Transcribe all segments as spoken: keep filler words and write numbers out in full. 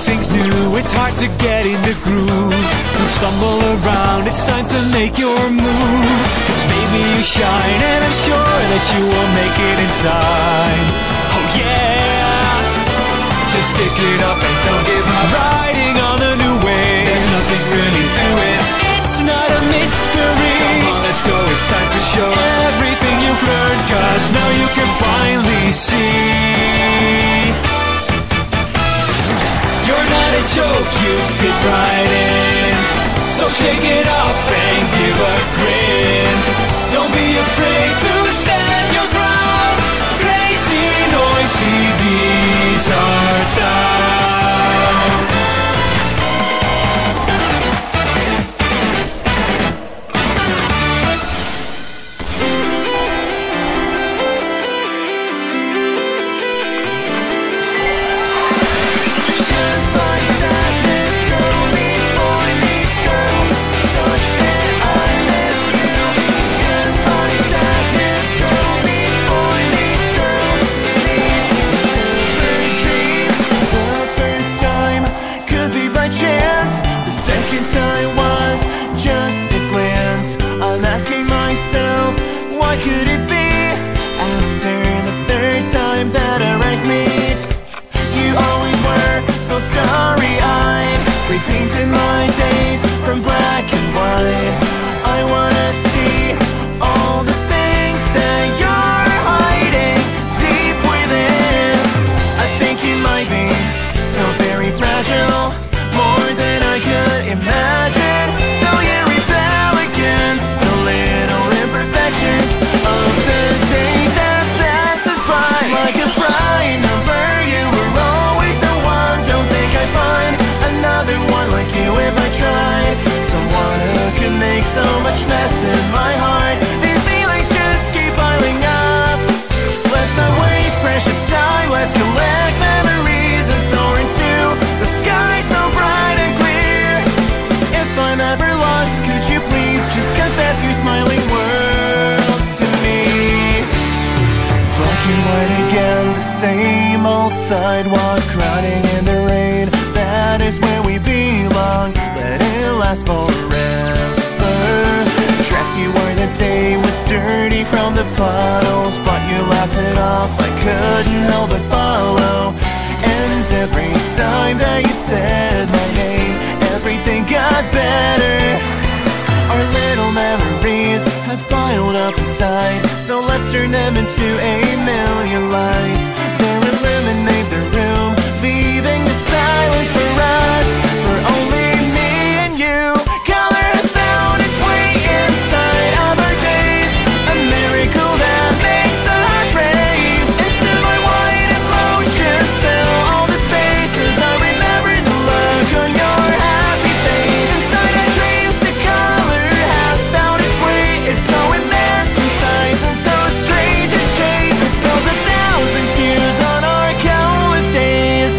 everything's new, it's hard to get in the groove. Don't stumble around, it's time to make your move. Cause baby you shine, and I'm sure that you will make it in time. Oh yeah, just pick it up and don't give up. Riding on the new wave, there's nothing really to it. It's not a mystery. Come on, let's go, it's time to show everything you've learned. Cause now you can finally see you're not a joke, you fit right in. So shake it off and give a grin. Don't be afraid to stand your ground. Crazy, noisy bees are town. What could it be after the third time that our eyes meet? You always were so starry-eyed, repainted my days from black and white. I wanna see all the things that you're hiding deep within. I think you might be so very fragile, more than I could imagine. So you rebel against the little imperfections of the days that pass us by. Like a prime number, you were always the one. Don't think I'd find another one like you if I tried. Someone who could make so much mess in my heart. These feelings just keep piling up. Let's not waste precious time, let's collect memories and soar into the sky so bright and clear. If I'm ever lost, could you please just confess your smiling world to me? Black and white again, the same old sidewalk, crowding in the rain. That is where we belong, let it last forever. Dress you wore the day was dirty from the puddles, but you laughed it off, I couldn't help but follow. And every time that you said my name, everything got better. Our little memories have piled up inside, so let's turn them into a million lights. They'll illuminate the room, leaving the silence for us, for only me and you. Color has found its way inside of our days, a miracle that makes us race. Into my white emotions fill all the spaces. I remember the look on your happy face. Inside our dreams the color has found its way. It's so immense in size and so strange in shape. It spells a thousand hues on our countless days.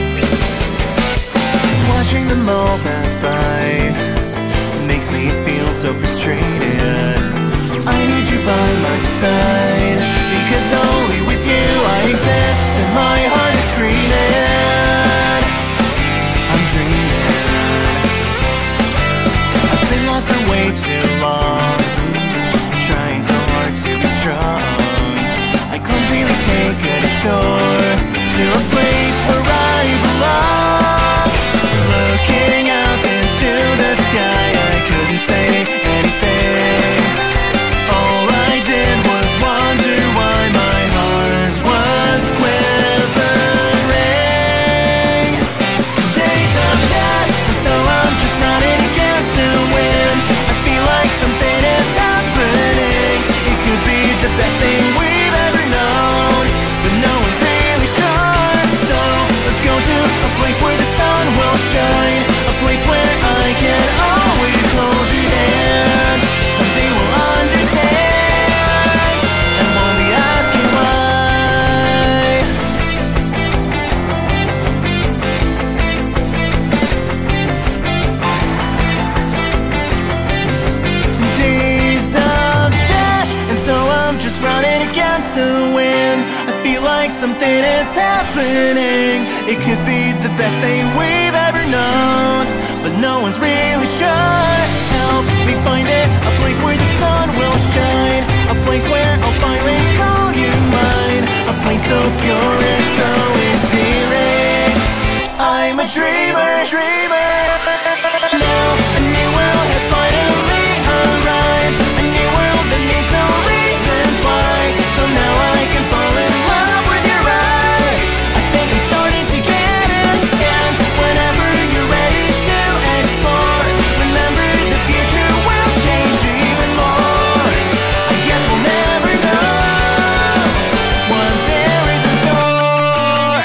Watching them all pass by makes me feel so frustrated. I need you by my side, because only with you I exist and my heart is screaming. I'm dreaming. I've been lost for way too long, trying so hard to be strong. I clumsily take a detour to a place where I belong. Looking up into the sky, I couldn't say anything. All I did was wonder why my heart was quivering. Days of dash, and so I'm just running against the wind. I feel like something is happening. It could be the best thing we've ever known, but no one's really sure. So let's go to a place where the sun will shine, a place where I can always hold your hand. Someday we'll understand and won't be asking why. Days of dash, and so I'm just running against the wind. I feel like something is happening. It could be the best thing we've ever known, but no one's really sure. Help me find it, a place where the sun will shine, a place where I'll finally call you mine, a place so pure and so endearing. I'm a dreamer, dreamer. Now a new world has finally arrived, a new world that needs no reasons why. So now I can fall in love with your eyes. I think I'm starting to get it. And whenever you're ready to explore, remember the future will change even more. I guess we'll never know what there is in store.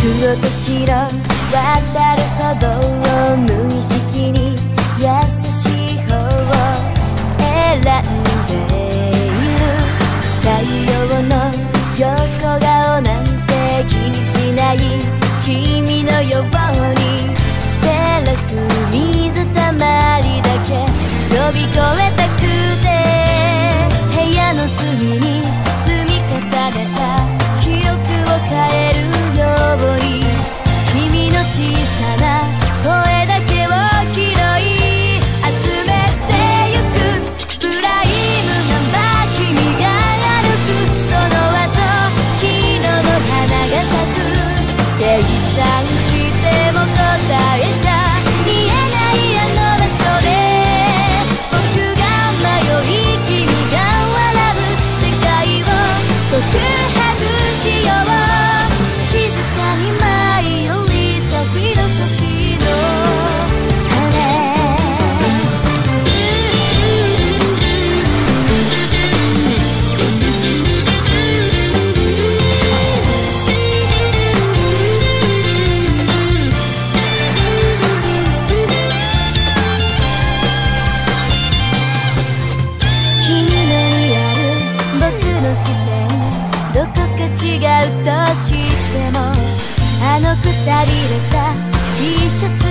黒と白渡るほど無意識に優しい方を選んでいる。太陽の横顔なんて気にしない君のように照らす水たまりだけ飛び越えたくて、部屋の隅に積み重ねた記憶を変えるように君の小さな声だけを拾い集めてゆく。プライムナンバー君が歩くその後黄色の花が咲く。計算しても答えた見えないあの場所で僕が迷い君が笑う世界を告白しよう。静かに舞い降りたフィロソフィーの羽。君のにある僕の視線どこか違うとしてもあのくたびれた T シャツ